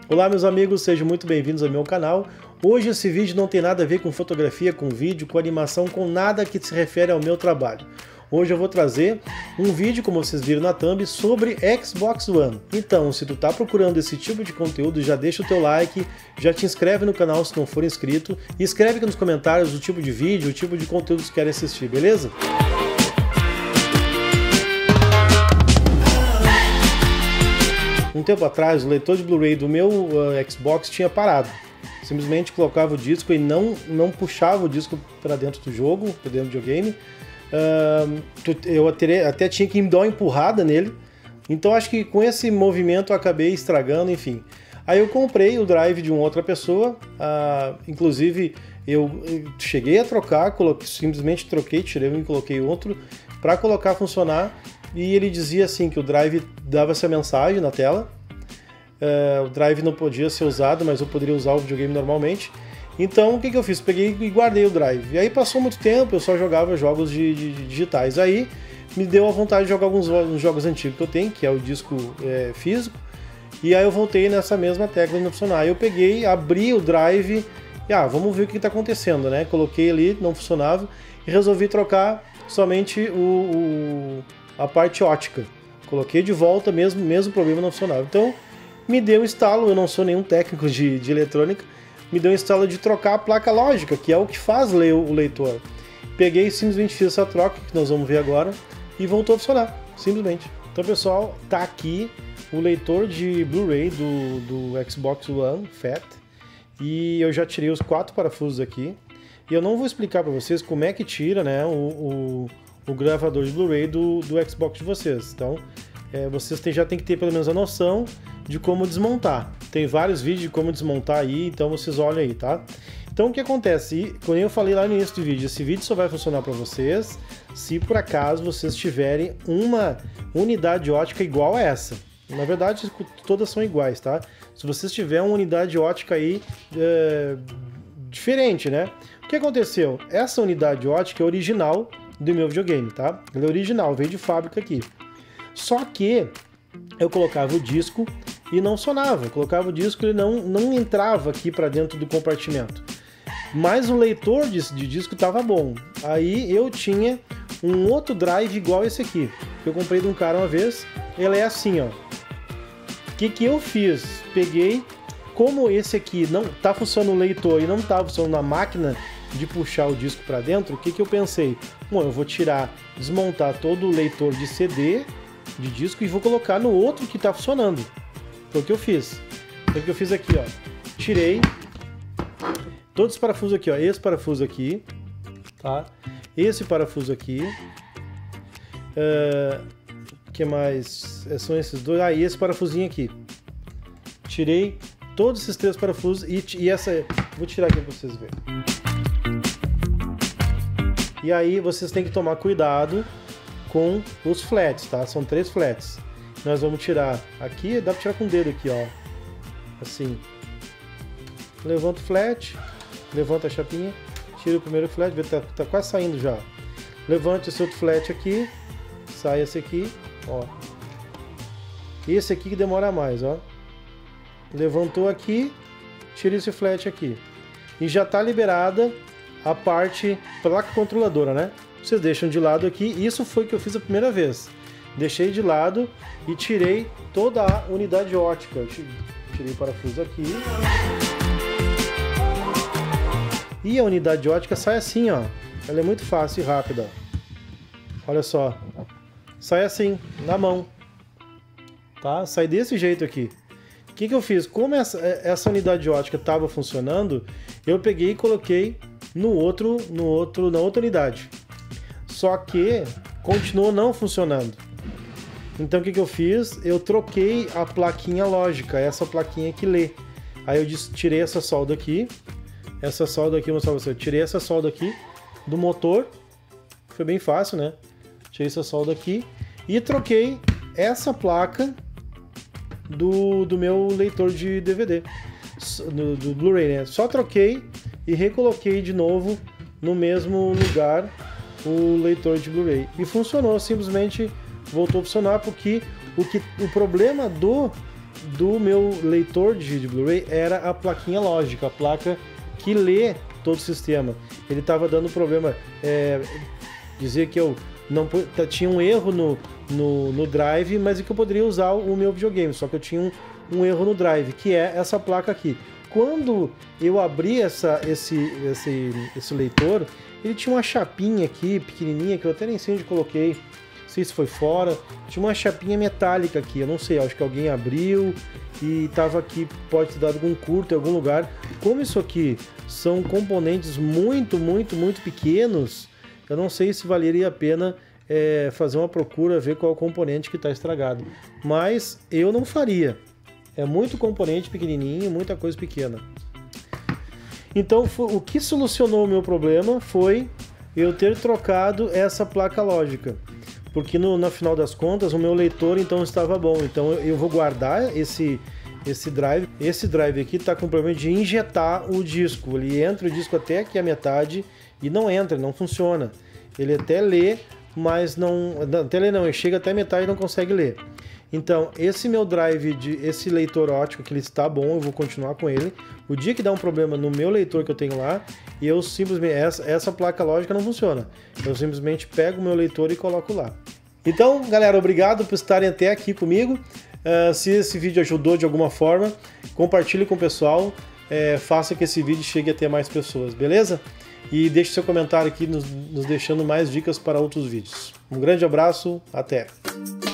Olá meus amigos, sejam muito bem-vindos ao meu canal. Hoje esse vídeo não tem nada a ver com fotografia, com vídeo, com animação, com nada que se refere ao meu trabalho. Hoje eu vou trazer um vídeo, como vocês viram na thumb, sobre Xbox One. Então, se tu tá procurando esse tipo de conteúdo, já deixa o teu like, já te inscreve no canal se não for inscrito, e escreve aqui nos comentários o tipo de vídeo, o tipo de conteúdo que você quer assistir, beleza? Um tempo atrás, o leitor de Blu-ray do meu Xbox tinha parado. Simplesmente colocava o disco e não puxava o disco para dentro do jogo, para dentro do videogame. Eu até tinha que dar uma empurrada nele. Então acho que com esse movimento eu acabei estragando, enfim. Aí eu comprei o drive de uma outra pessoa, inclusive eu cheguei a trocar, simplesmente troquei, tirei um e coloquei outro para colocar funcionar. E ele dizia assim que o drive dava essa mensagem na tela. O drive não podia ser usado, mas eu poderia usar o videogame normalmente. Então o que eu fiz? Peguei e guardei o drive. E aí passou muito tempo, eu só jogava jogos digitais. Aí me deu a vontade de jogar alguns jogos antigos que eu tenho, que é o disco físico. E aí eu voltei nessa mesma tecla de não funcionar. Aí eu peguei, abri o drive e vamos ver o que está acontecendo, né? Coloquei ali, não funcionava e resolvi trocar somente a parte ótica. Coloquei de volta, mesmo o problema não funcionava. Então me deu um instalo, eu não sou nenhum técnico de eletrônica, me deu um instalo de trocar a placa lógica, que é o que faz ler o leitor. Peguei e simplesmente fiz essa troca, que nós vamos ver agora, e voltou a funcionar, simplesmente. Então pessoal, tá aqui o leitor de Blu-ray do Xbox One Fat, e eu já tirei os 4 parafusos aqui, e eu não vou explicar para vocês como é que tira, né, o gravador de Blu-ray do Xbox de vocês. Então vocês já tem que ter pelo menos a noção de como desmontar. Tem vários vídeos de como desmontar aí, então vocês olham aí, tá? Então o que acontece? Como eu falei lá no início do vídeo, esse vídeo só vai funcionar para vocês se por acaso vocês tiverem uma unidade ótica igual a essa. Na verdade, todas são iguais, tá? Se vocês tiverem uma unidade ótica aí diferente, né? O que aconteceu? Essa unidade ótica é original do meu videogame, tá? Ela é original, veio de fábrica aqui. Só que eu colocava o disco e não sonava. Eu colocava o disco e ele não entrava aqui para dentro do compartimento. Mas o leitor de disco estava bom. Aí eu tinha um outro drive igual esse aqui, que eu comprei de um cara uma vez. Ele é assim, ó. O que eu fiz? Peguei, como esse aqui não tá funcionando o leitor e não tá funcionando a máquina de puxar o disco para dentro, o que eu pensei? Bom, eu vou desmontar todo o leitor de CD, de disco, e vou colocar no outro que está funcionando. Foi o que eu fiz. Foi o que eu fiz aqui, ó. Tirei todos os parafusos aqui, ó. Esse parafuso aqui, tá? Esse parafuso aqui. Que mais? São esses dois. E esse parafusinho aqui. Tirei todos esses 3 parafusos e essa. Vou tirar aqui para vocês verem. E aí vocês têm que tomar cuidado com os flats, tá? São 3 flats. Nós vamos tirar aqui, dá pra tirar com o dedo aqui, ó. Assim. Levanta o flat, levanta a chapinha, tira o primeiro flat, vê que tá quase saindo já. Levanta esse outro flat aqui, sai esse aqui, ó. Esse aqui que demora mais, ó. Levantou aqui, tira esse flat aqui. E já tá liberada a parte placa controladora, né? Vocês deixam de lado aqui. Isso foi o que eu fiz a primeira vez. Deixei de lado e tirei toda a unidade ótica. Tirei o parafuso aqui. E a unidade ótica sai assim, ó. Ela é muito fácil e rápida. Olha só. Sai assim, na mão. Tá? Sai desse jeito aqui. O que eu fiz? Como essa unidade ótica estava funcionando, eu peguei e coloquei na outra unidade. Só que continuou não funcionando. Então o que eu fiz? Eu troquei a plaquinha lógica, essa plaquinha que lê. Aí eu tirei essa solda aqui. Essa solda aqui, vou mostrar pra você. Eu tirei essa solda aqui do motor. Foi bem fácil, né? Tirei essa solda aqui. E troquei essa placa do meu leitor de DVD. Do Blu-ray, né? Só troquei e recoloquei de novo no mesmo lugar o leitor de Blu-ray. E funcionou, simplesmente voltou a funcionar, porque o problema do meu leitor de Blu-ray era a plaquinha lógica, a placa que lê todo o sistema. Ele estava dando problema, dizia que eu não tinha um erro no drive, mas que eu poderia usar o meu videogame, só que eu tinha um erro no drive, que é essa placa aqui. Quando eu abri esse leitor, ele tinha uma chapinha aqui, pequenininha, que eu até nem sei onde coloquei, não sei se foi fora, tinha uma chapinha metálica aqui, eu não sei, acho que alguém abriu e estava aqui, pode ter dado algum curto em algum lugar. Como isso aqui são componentes muito pequenos, eu não sei se valeria a pena fazer uma procura, ver qual componente que está estragado, mas eu não faria. É muito componente pequenininho, muita coisa pequena. Então, o que solucionou o meu problema foi eu ter trocado essa placa lógica. Porque no final das contas, o meu leitor então estava bom. Então, eu vou guardar esse drive. Esse drive aqui está com o problema de injetar o disco. Ele entra o disco até aqui a metade e não entra, não funciona. Ele até lê, mas não... Até lê não, ele chega até a metade e não consegue ler. Então, esse meu drive, esse leitor óptico, que ele está bom, eu vou continuar com ele. O dia que dá um problema no meu leitor que eu tenho lá, eu simplesmente, essa placa lógica não funciona. Eu simplesmente pego o meu leitor e coloco lá. Então, galera, obrigado por estarem até aqui comigo. Se esse vídeo ajudou de alguma forma, compartilhe com o pessoal. Faça que esse vídeo chegue até mais pessoas, beleza? E deixe seu comentário aqui, nos deixando mais dicas para outros vídeos. Um grande abraço, até!